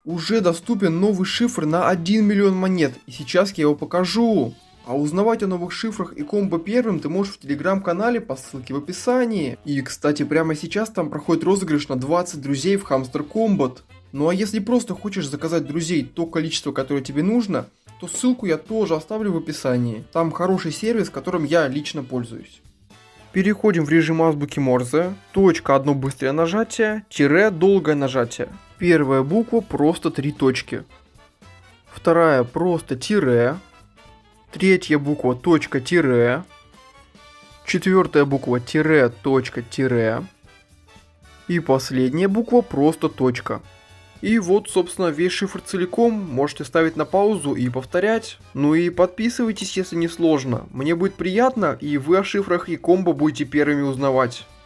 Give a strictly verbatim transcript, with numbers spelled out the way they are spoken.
Уже доступен новый шифр на один миллион монет, и сейчас я его покажу. А узнавать о новых шифрах и комбо первым ты можешь в телеграм-канале по ссылке в описании. И, кстати, прямо сейчас там проходит розыгрыш на двадцать друзей в Hamster Combat. Ну а если просто хочешь заказать друзей то количество, которое тебе нужно, то ссылку я тоже оставлю в описании. Там хороший сервис, которым я лично пользуюсь. Переходим в режим азбуки Морзе. Точка одно быстрое нажатие, тире долгое нажатие. Первая буква просто три точки. Вторая просто тире. Третья буква точка тире. Четвертая буква тире точка тире. И последняя буква просто точка. И вот, собственно, весь шифр целиком. Можете ставить на паузу и повторять. Ну и подписывайтесь, если не сложно. Мне будет приятно, и вы о шифрах и комбо будете первыми узнавать.